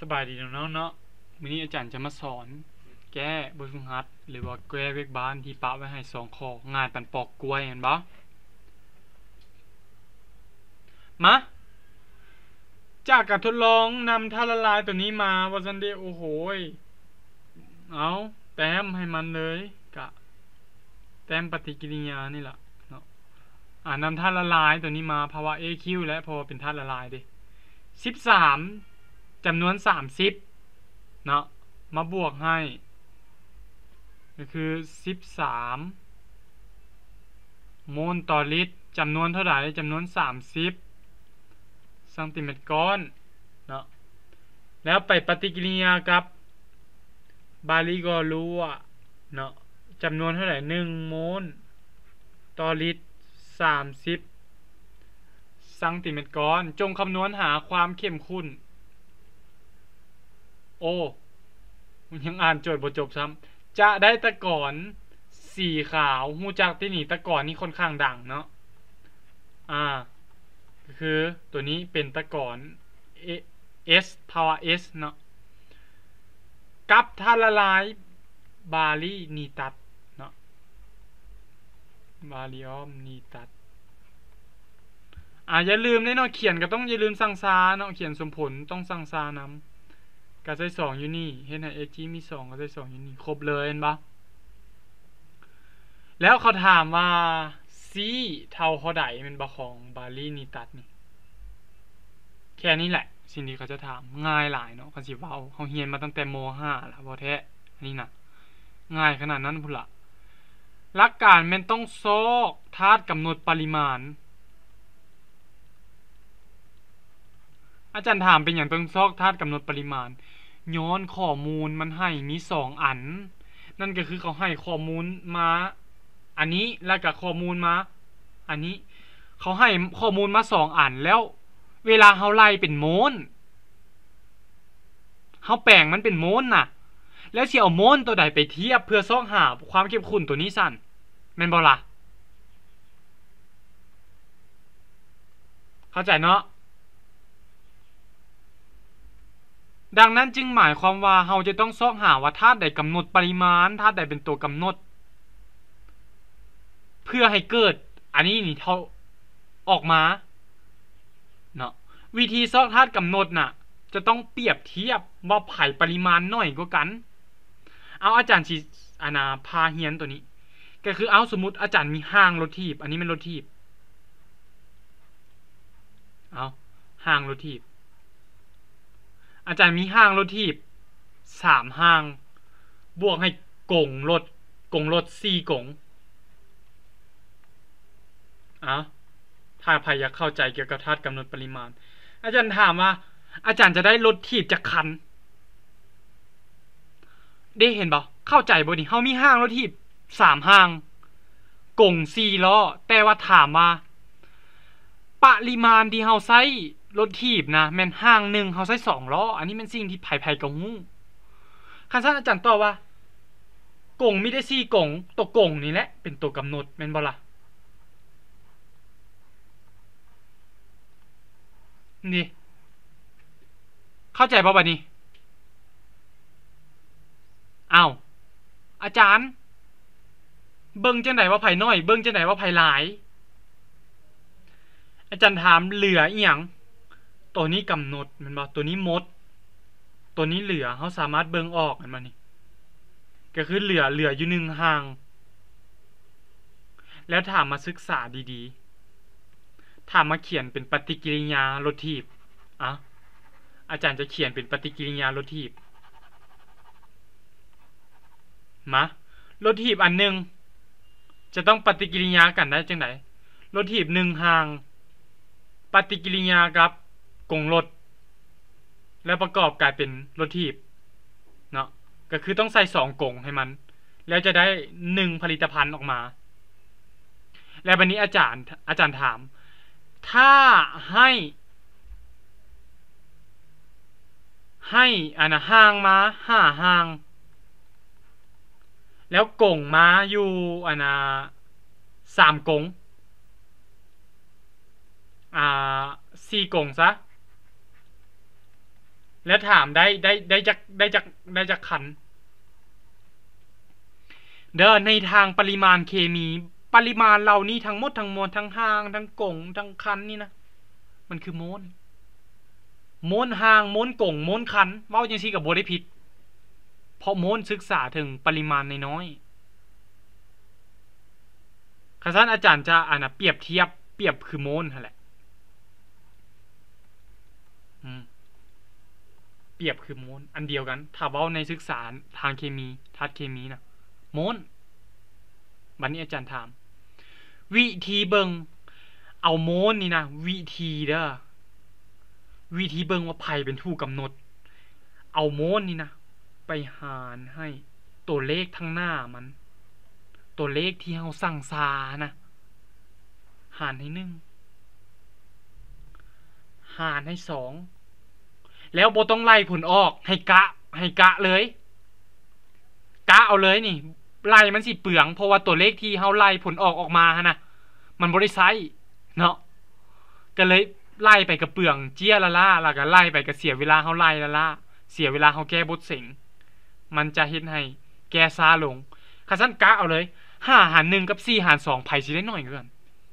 บายดีน้องๆเนาะวันนี้อาจารย์จะมาสอนแก้บทฝึกหัดหรือว่าแก้เวกบ้านที่ปะไว้ให้2ข้องานปั่นปอกกล้วยเห็นบ่มาจากการทดลองนำท่าละลายตัวนี้มาว่าซันเดโอ้โหเอาแต้มให้มันเลยกะแต้มปฏิกิริยานี่แหละเนาะนำท่าละลายตัวนี้มาภาวะ AQ และเพราะว่าเป็นท่าละลายดิ13จำนวน30เนาะมาบวกให้ก็คือ13โมลต่อลิตรจำนวนเท่าไหร่จำนวน30ซนติเมตรก้อนเนาะแล้วไปปฏิกิริยากับบาลิกอรัวเนาะจำนวนเท่าไหร่1โมลต่อลิตร30ซนติเมตรก้อนจงคำนวณหาความเข้มข้นโอ้ยังอ่านโจทย์บ่จบซ้ำจะได้ตะกอนสีขาวหูจักที่นี่ตะกอนนี่ค่อนข้างดังเนาะก็คือตัวนี้เป็นตะกอน S power S เนาะกับท่าละลายบาลีนีตัสเนาะบาลีออมนีตัสอย่าลืมเนาะเขียนก็ต้องอย่าลืมสั่งซาเนาะเขียนสมผลต้องสั่งซานำก็ใส่2อยู่นี่เห็นไหม AG มี2ก็ใส่2อยู่นี่ครบเลยเห็นปะแล้วเขาถามว่า C เท่าเท่าใดเป็นบ่ของบาลีนีตัสนี่แค่นี้แหละสิ่งที่เขาจะถามง่ายหลายเนาะคันสิเว้าเฮาเรียนมาตั้งแต่ม.5 แล้วบ่แท้อันนี้น่ะง่ายขนาดนั้นพุ่นล่ะหลักการแม่นต้องซอกธาตุกำหนดปริมาณอาจารย์ถามเป็นอย่างต้องซอกธาตุกำหนดปริมาณย้อนข้อมูลมันให้มี2อันนั่นก็คือเขาให้ข้อมูลมาอันนี้แล้วก็ข้อมูลมาอันนี้เขาให้ข้อมูลมา2อันแล้วเวลาเฮาไล่เป็นโมลเฮาแปลงมันเป็นโมลน่ะแล้วสิเอาโมลตัวใดไปเทียบเพื่อซอกหาความเข้มข้นตัวนี้สั่นแม่นบ่ล่ะเข้าใจเนาะดังนั้นจึงหมายความว่าเราจะต้องซอกหาว่าธาตุใดกำหนดปริมาณธาตุใดเป็นตัวกำหนดเพื่อให้เกิดอันนี้นี่เท่าออกมาเนาะวิธีซอกธาตุกำหนดน่ะจะต้องเปรียบเทียบว่าไผ่ปริมาณน้อยกว่ากันเอาอาจารย์สิพาเฮียนตัวนี้ก็คือเอาสมมุติอาจารย์มีห้างรถถีบอันนี้เป็นรถถีบเอาห้างรถถีบอาจารย์มีห้างรถถีบ3ห้างบวกให้กงรถ4กงถ้าใครอยากเข้าใจเกี่ยวกับธาตุกำหนดปริมาณอาจารย์ถามว่าอาจารย์จะได้รถถีบจากคันได้เห็นบ่เข้าใจบ่นี่เฮามีห้างรถถีบ3ห้างกง4ล้อแต่ว่าถามว่าปริมาณที่เฮาใช้รถถีบนะแม่นห้างนึงเฮาใช้2ล้ออันนี้เป็นสิ่งที่ไผๆก็ฮู้คันซั่นอาจารย์ตอบว่ากงมีได้4กงตัวกงนี่แหละเป็นตัวกำหนดแม่นบ่ล่ะนี่เข้าใจป่ะบัดนี้อาจารย์เบิ่งจังได๋ว่าไผน้อยเบิ่งจังได๋ว่าไผหลายอาจารย์ถามเหลืออีหยังตัวนี้กำหนดแม่นบ่ตัวนี้หมดตัวนี้เหลือเฮาสามารถเบิ่งออกอันมานี่ก็คือเหลืออยู่1ห่างแล้วถามมาศึกษาดีๆถามมาเขียนเป็นปฏิกิริยารถถีบอาจารย์จะเขียนเป็นปฏิกิริยารถถีบมารถถีบอันนึงจะต้องปฏิกิริยากันได้จังได๋รถถีบ1ห่างปฏิกิริยากับกงรถแล้วประกอบกลายเป็นรถถีบเนาะก็คือต้องใส่2กงให้มันแล้วจะได้1ผลิตภัณฑ์ออกมาแล้วบัดนี้อาจารย์ถามถ้าให้ห่างมา5ห่างแล้วกงมาอยู่3กง4กงซะแล้วถามได้จากขันเด้อในทางปริมาณเคมีปริมาณเหล่านี้ทั้งหมดทั้งมวลทั้งห่างทั้งกงทั้งคันนี่นะมันคือโมลห่างโมลกงโมลคันเว้าจังซี่ก็บ่ได้ผิดเพราะโมลศึกษาถึงปริมาณน้อยๆคันซั่นอาจารย์จะเปรียบเทียบคือโมลนั่นแหละเปรียบคือโมลอันเดียวกันถ้าเว้าในศึกษาทางเคมีทัศน์เคมีนะโมลบัดนี้อาจารย์ถามวิธีเบิงเอาโมลนี่นะวิธีเด้อวิธีเบิงว่าไผเป็นผู้กำหนดเอาโมลนี่นะไปหารให้ตัวเลขทั้งหน้ามันตัวเลขที่เฮาสั่งซานะหารให้1หารให้2แล้วบ่ต้องไล่ผลออกให้กะเลยกะเอาเลยนี่ไล่มันสิเปลืองเพราะว่าตัวเลขที่เฮาไล่ผลออกมาหั่นน่ะมันบ่ได้ใช้เนาะก็เลยไล่ไปกับเปลืองเจี้ยละล่าแล้วก็ไล่ไปก็เสียเวลาเฮาไล่ละล่าเสียเวลาเฮาแก้บทเส็งมันจะเฮ็ดให้แก้ช้าลงคันซั่นกะเอาเลย5หาร1กับ4หาร2ไผสิได้น้อยกว่ากัน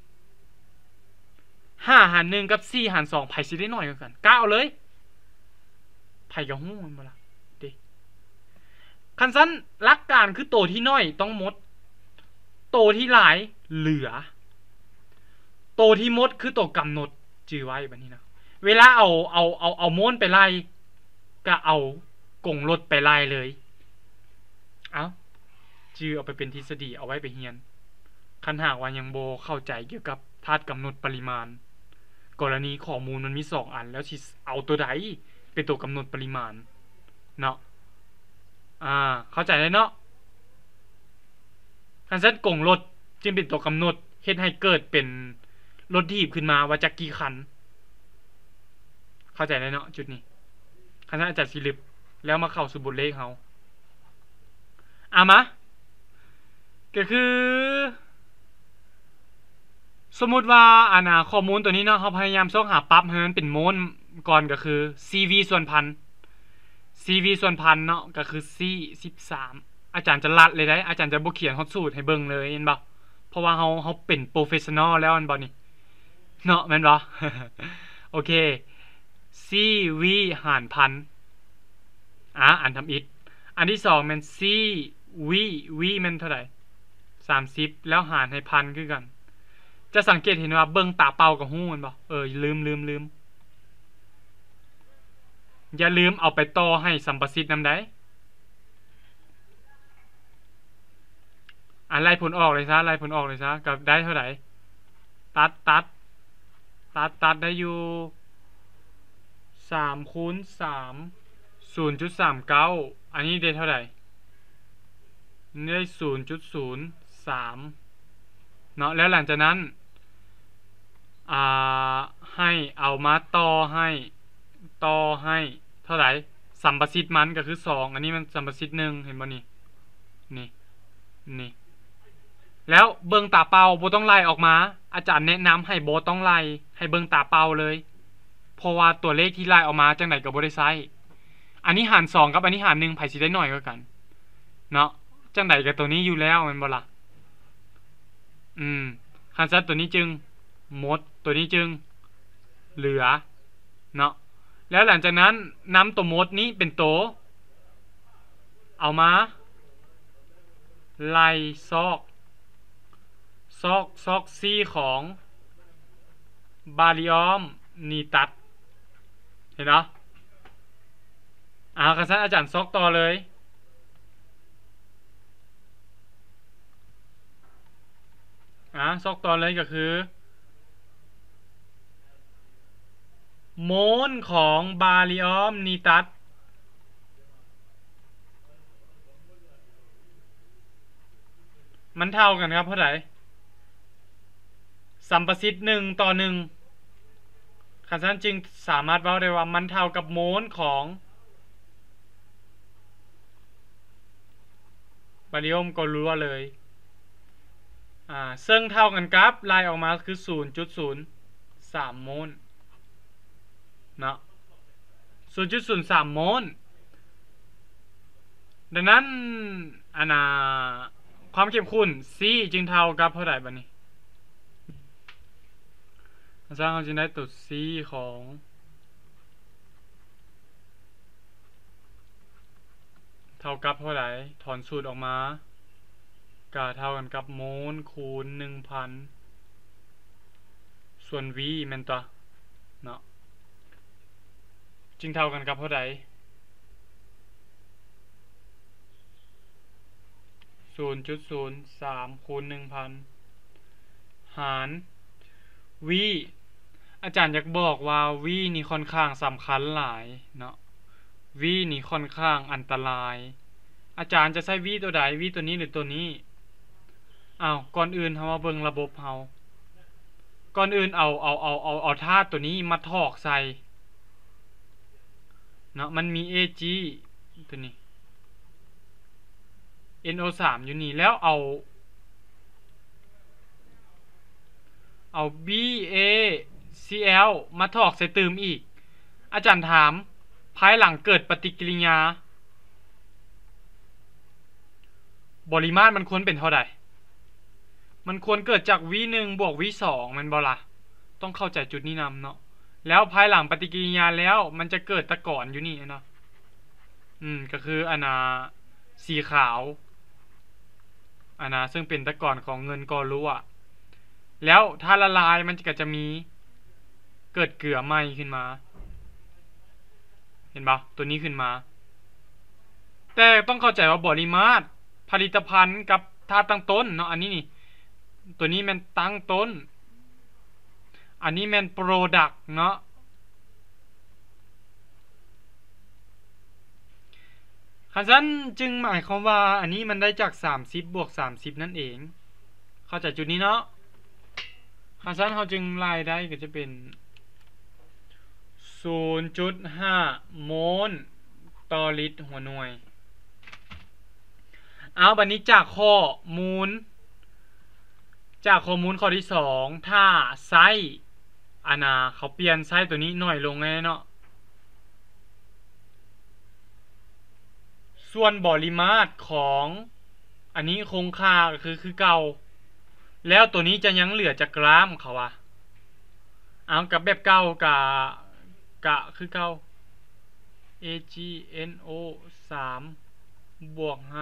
5หาร1กับ4หาร2ไผสิได้น้อยกว่ากันกะเอาเลยไผก็ฮู้มันบ่ล่ะเด้คันซั่นหลักการคือโตที่น้อยต้องหมดโตที่หลายเหลือโตที่หมดคือโตกำหนดจื่อไว้บัดนี้นะเวลาเอาโมลไปไล่ก็เอากงลดไปไล่เลยเอาจื่อเอาไปเป็นทฤษฎีเอาไว้ไปเรียนคันหากว่ายังบ่เข้าใจเกี่ยวกับธาตุกำหนดปริมาณกรณีข้อมูลมันมี2อันแล้วสิเอาตัวใดเป็นตัวกำหนดปริมาณเนาะเข้าใจได้เนาะคันซั่นกงลดจึงเป็นตัวกำหนดเฮ็ดให้เกิดเป็นรถถีบขึ้นมาว่าจักกี่คันเข้าใจได้เนาะจุดนี้คันซั่นอาจารย์สิลึบแล้วมาเข้าสู่บทเลขเฮามาก็คือสมมุติว่าข้อมูลตัวนี้เนาะเฮาพยายามหาปรับให้มันเป็นโมลก่อนก็คือ CV ส่วนพัน CV ส่วนพันเนาะก็คือ C13อาจารย์จะลัดเลยได้อาจารย์จะบ่เขียนฮอดสูตรให้เบิ่งเลยเห็นบ่เพราะว่าเฮาเป็นโปรเฟสชันนอลแล้วอันบ่นี่เนาะแม่นบ่โอเค CV หารพันอันทำอิฐอันที่2แม่น CV แม่นเท่าใด30แล้วหารให้พันคือกันจะสังเกตเห็นว่าเบิ่งตาเปล่าก็ฮู้แม่นบ่ลืมอย่าลืมเอาไปต่อให้สัมประสิทธิ์นำได้ไล่ผลออกเลยซะกับได้เท่าไหร่ตัดได้อยู่3คูณ3 0.39 อันนี้ได้เท่าไหร่ได้ 0.03 เนาะแล้วหลังจากนั้นให้เอามาต่อให้เท่าไหร่สัมประสิทธิ์มันก็คือ2อันนี้มันสัมประสิทธิ์1เห็นบ่นี่แล้วเบิ่งตาเปล่าบ่ต้องไล่ออกมาอาจารย์แนะนำให้บ่ต้องไล่ให้เบิ่งตาเปล่าเลยเพราะว่าตัวเลขที่ไล่ออกมาจังได๋ก็บ่ได้ใช้อันนี้หาร2กับอันนี้หาร1ไผสิได้น้อยกว่ากันเนาะจังได๋ก็ตัวนี้อยู่แล้วแม่นบ่ล่ะคันซัดตัวนี้จึงหมดตัวนี้จึงเหลือเนาะแล้วหลังจากนั้นนำตัวหมดนี้เป็นตัวเอามาไล่ซอกซีของบาริออมนีตัสเห็นเนาะคันซัดอาจารย์ซอกต่อเลยซอกต่อเลยก็คือโมลของบาริออมนีตัสมันเท่ากันครับเท่าไหร่สัมประสิทธิ์1ต่อ1คันนั้นจึงสามารถเว้าได้ว่ามันเท่ากับโมลของบาริออมก็รู้เลยซึ่งเท่ากันกับไล่ออกมาคือ 0.03 โมลเนาะ 0.03 โมลดังนั้นความเข้มข้น C จึงเท่ากับเท่าไหร่บัดนี้อาจารย์เขาจึงได้ตัว C ของเท่ากับเท่าไหร่ถอนสูตรออกมาก็เท่ากันกับโมลคูณ 1,000 ส่วน V แม่นตัวเนาะจึงเท่ากันกับเท่าไหร่0.03 คูณ 1,000 หาร V อาจารย์อยากบอกว่า V นี่ค่อนข้างสำคัญหลายเนาะ V นี่ค่อนข้างอันตรายอาจารย์จะใช้ V ตัวใด V ตัวนี้หรือตัวนี้ก่อนอื่นเรามาเบิ่งระบบเราก่อนอื่นเอาธาตุตัวนี้มาถอกใส่เนาะมันมี Ag ตัวนี้ NO3 อยู่นี่แล้วเอา BaCl มาถอกใส่เติมอีกอาจารย์ถามภายหลังเกิดปฏิกิริยาปริมาตรมันควรเป็นเท่าใดมันควรเกิดจาก V1 บวก V2 มันบ่ล่ะต้องเข้าใจจุดนี้นำเนาะแล้วภายหลังปฏิกิริยาแล้วมันจะเกิดตะกอนอยู่นี่เนาะก็คือสีขาวซึ่งเป็นตะกอนของเงินกอรั่วแล้วถ้าละลายมันก็จะมีเกิดเกลือไหมขึ้นมาเห็นปะตัวนี้ขึ้นมาแต่ต้องเข้าใจว่าปริมาตรผลิตภัณฑ์กับธาตุตั้งต้นเนาะอันนี้นี่ตัวนี้มันตั้งต้นอันนี้มันโปรดักต์เนาะคันนั้นจึงหมายความว่าอันนี้มันได้จาก30บวก30นั่นเองเข้าใจจุดนี้เนาะคันนั้นเขาจึงไล่ได้ก็จะเป็น 0.5 โมลต่อลิตรหัวหน่วยบัดนี้จากข้อมูลข้อที่2ถ้าไซส์เขาเปลี่ยนไซส์ตัวนี้หน่อยลงไงเนาะส่วนปริมาตรของอันนี้คงค่าก็คือเก่าแล้วตัวนี้จะยังเหลือจากกรัมเขาว่ากับแบบเก่ากะคือเก่า AgNO3 บวกให้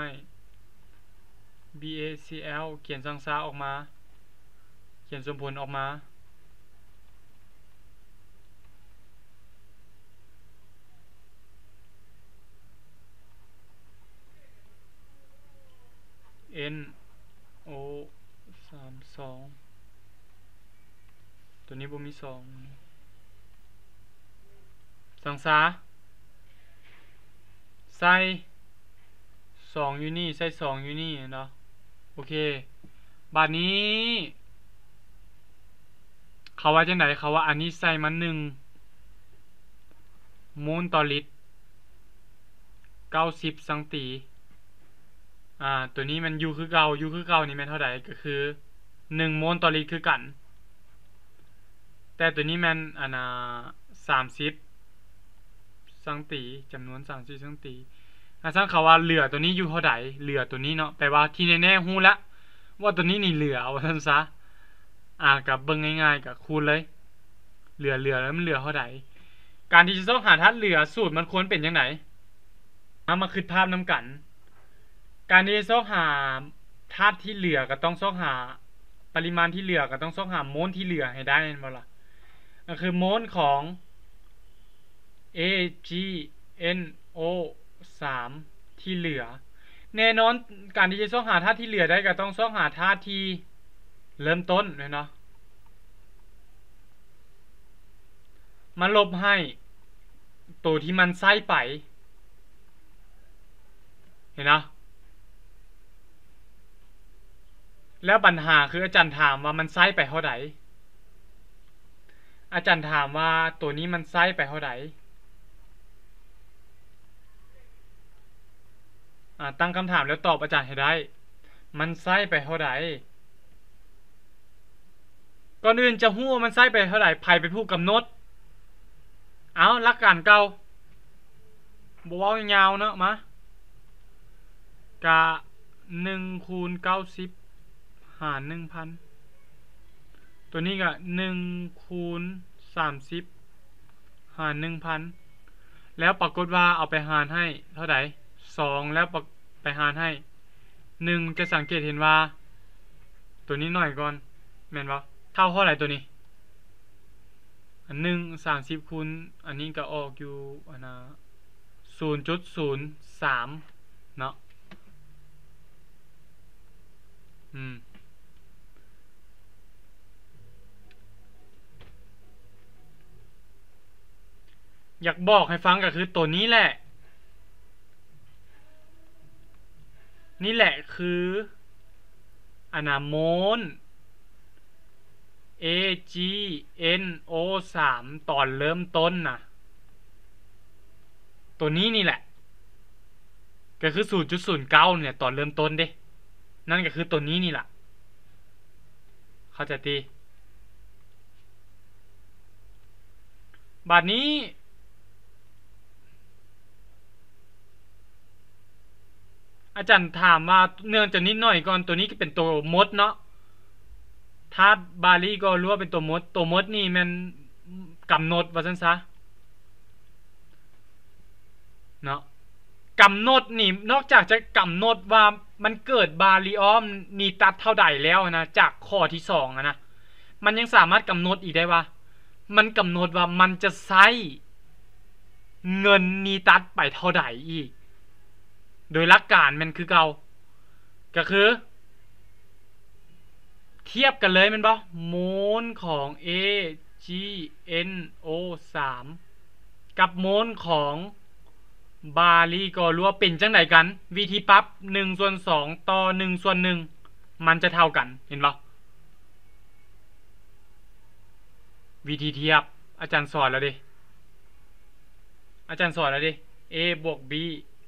BaCl เขียนสังสาออกมาเขียนสมผลออกมาNO32 ตัวนี้บ่มี2สังสาใส่2อยู่นี่ใส่2อยู่นี่เนาะโอเคบัดนี้เขาว่าจังได๋เขาว่าอันนี้ใส่มา1โมลต่อลิตร90สังตีตัวนี้มันอยู่คือเก่านี่แม่นเท่าใดก็คือ1โมลต่อลิตรคือกันแต่ตัวนี้แม่น30สังตีจำนวน30สังตีซึ่งเขาว่าเหลือตัวนี้อยู่เท่าใดเหลือตัวนี้เนาะแปลว่าที่แน่ๆฮู้ละว่าตัวนี้นี่เหลือว่าซั่นซะกับเบิ่งง่ายๆก็คูณเลยเหลือแล้วมันเหลือเท่าใดการที่จะต้องหาธาตุเหลือสูตรมันควรเป็นจังไดมาคิดภาพนำกันการที่จะต้องหาธาตุที่เหลือก็ต้องต้องหาปริมาณที่เหลือก็ต้องหาโมลที่เหลือให้ได้แม่นบ่ล่ะก็คือโมลของ AgNO3 ที่เหลือแน่นอนการที่จะต้องหาธาตุที่เหลือได้ก็ต้องหาธาตุที่เริ่มต้นเนาะมาลบให้ตัวที่มันใส่ไปเห็นนะแล้วปัญหาคืออาจารย์ถามว่ามันใส่ไปเท่าใดอาจารย์ถามว่าตัวนี้มันใส่ไปเท่าใดตั้งคำถามแล้วตอบอาจารย์ให้ได้มันใส่ไปเท่าใดก่อนอื่นจะฮู้ว่ามันใส่ไปเท่าใดไผเป็นผู้กำหนดหลักการเก่าบ่เว้ายาวเนาะมากะ1คูณ90หาร 1,000 ตัวนี้ก็1คูณ30หาร 1,000 แล้วปรากฏว่าเอาไปหารให้เท่าไหร่2แล้วไปหารให้1จะสังเกตเห็นว่าตัวนี้หน่อยก่อนแม่นบ่เท่าไหร่ตัวนี้อัน1 30คูณอันนี้ก็ออกอยู่อันน่ะ 0.03 เนาะอยากบอกให้ฟังก็คือตัวนี้แหละนี่แหละคืออนาโมล AgNO3 ตอนเริ่มต้นนะตัวนี้นี่แหละก็คือ 0.09 เนี่ยตอนเริ่มต้นเด้นั่นก็คือตัวนี้นี่แหละเข้าใจตีบัดนี้อาจารย์ถามว่าเนื่องจากนิดหน่อยก่อนตัวนี้ก็เป็นตัวมดเนาะถ้าบาลีก็รู้ว่าเป็นตัวมดนี่มันกำหนดว่าซั่นซะเนาะกำหนดนี่นอกจากจะกำหนดว่ามันเกิดบาลีออมนีตัดเท่าใดแล้วนะจากข้อที่2นะมันยังสามารถกำหนดอีกได้ว่ามันกำหนดว่ามันจะใช้เงินนีตัดไปเท่าใดอีกโดยหลักการมันคือเก่าก็คือเทียบกันเลยมันบ่โมลของ AgNO3 กับโมลของบาลีก็รู้ว่าเป็นจังไดกันวิธีปรับ1/2ต่อ1/1มันจะเท่ากันเห็นบ่วิธีเทียบอาจารย์สอนแล้วดิA บวก B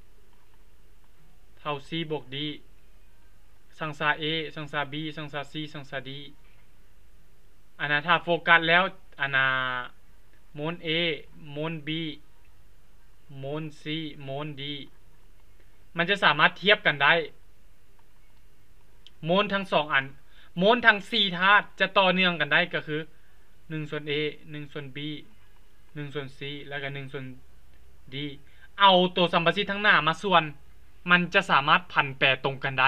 เท่า C บวก D สังสา A สังสา B สังสา C สังสา D อันนั้นถ้าโฟกัสแล้วอันน่ะโมล A โมล B โมล C โมล D มันจะสามารถเทียบกันได้โมลทั้ง2อันโมลทั้ง4ธาตุจะต่อเนื่องกันได้ก็คือ1/A 1/B 1/C แล้วก็1/D เอาตัวสัมประสิทธิ์ทั้งหน้ามาส่วนมันจะสามารถผันแปรตรงกันได้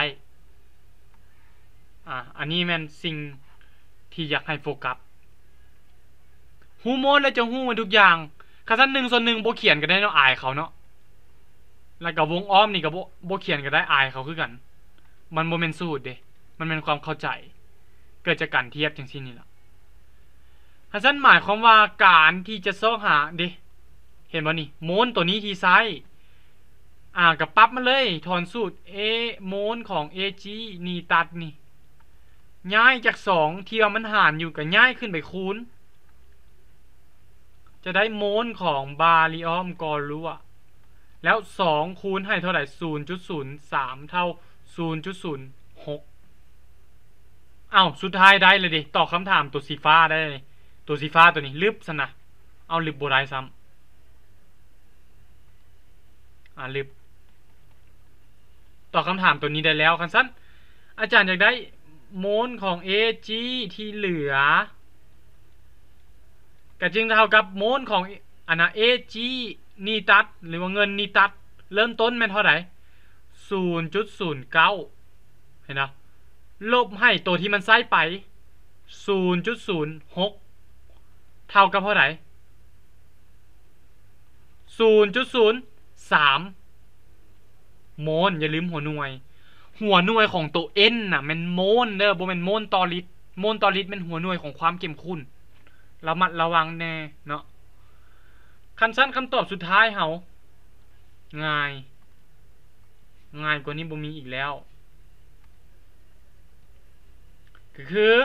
อันนี้แม่นสิ่งที่อยากให้โฟกัสฮู้โมดแล้วจะฮู้ทุกอย่างคันซั่น1/1บ่เขียนก็ได้เนาะอายเขาเนาะแล้วก็วงอ้อมนี่ก็บ่เขียนก็ได้อายเขาคือกันมันบ่แม่นสูตรเด้มันเป็นความเข้าใจเกิดจากการเทียบจังซี่นี่ล่ะคันซั่นหมายความว่าการที่จะซอกหาเด้เห็นบ่นี่โมลตัวนี้ที่ใช้ก็ปรับมาเลยถอนสูตร A โมลของ Ag นี่ตัดนี่ย้ายจาก2ที่ว่ามันหารอยู่ก็ย้ายขึ้นไปคูณจะได้โมลของบาริออมกอรัวแล้ว2คูณให้เท่าไหร่ 0.03 เท่า 0.06 สุดท้ายได้เลยดิตอบคำถามตัวสีฟ้าได้เลยตัวสีฟ้าตัวนี้ลึบซะนะลึบบ่ได้ซ้ำลึบตอบคำถามตัวนี้ได้แล้วคันซั่นอาจารย์อยากได้โมลของ Ag ที่เหลือก็จึงเท่ากับโมลของAg นี่ตัดหรือว่าเงินนี่ตัดเริ่มต้นแม่นเท่าไหร่ 0.09 เห็นนะลบให้ตัวที่มันใส่ไป 0.06 เท่ากับเท่าไหร่ 0.03 โมลอย่าลืมหัวหน่วยของตัว N น่ะมันโมลเด้อบ่แม่นโมลต่อลิตรโมลต่อลิตรเป็นหัวหน่วยของความเข้มข้นระมัดระวังแน่เนาะคันสั้นคำตอบสุดท้ายเฮาง่ายกว่านี้บ่มีอีกแล้วก็คือ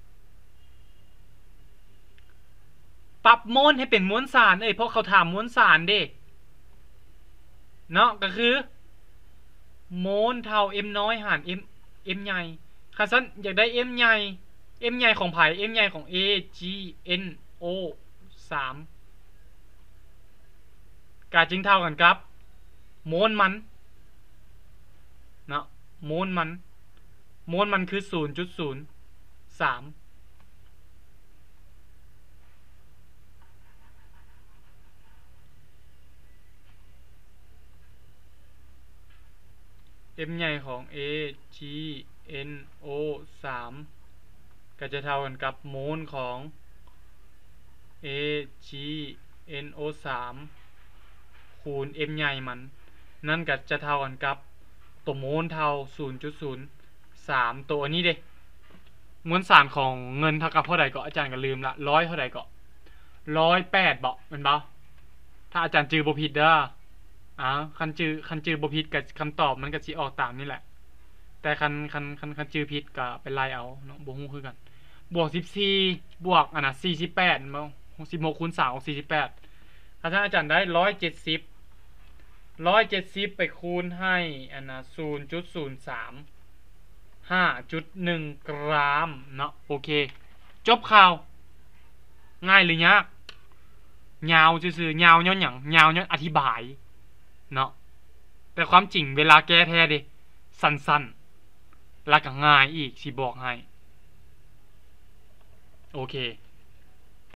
ปรับโมลให้เป็นมวลสารเพราะเขาถามมวลสารเด้เนาะก็คือโมลเท่า m น้อยหาร m ใหญ่คันสั้นอยากได้ m ใหญ่ของไผ m ใหญ่ของ AgNO3 ก็จึงเท่ากันครับโมลมันเนาะโมลมันคือ 0.03 m ใหญ่ของ AgNO3 ก็จะเท่ากันกับโมลของ AgNO3 คูณ m ใหญ่มันนั่นก็จะเท่ากันกับตัวโมลเท่า 0.03 ตัวนี้เด้มวลสารของเงินเท่ากับเท่าใดก็อาจารย์ก็ลืมละ100เท่าใดก็108บ่แม่นบ่ถ้าอาจารย์จื้อบ่ผิดเด้อคันจื้อบ่ผิดก็คำตอบมันก็สิออกตามนี่แหละแต่คันจื้อผิดก็ไปไล่เอาเนาะบ่ฮู้คือกันบวก14บวกอันน่ะ48บ่16คูณ3ออก48ถ้าท่านอาจารย์ได้170ไปคูณให้อันน่ะ 0.03 5.1 กรัมเนาะโอเคจบข่าวง่ายหรือยากยาวซื่อๆยาวย้อนหยังยาวย้อนอธิบายเนาะแต่ความจริงเวลาแก้แท้เด้สั้นๆแล้วก็ง่ายอีกสิบอกให้โอเค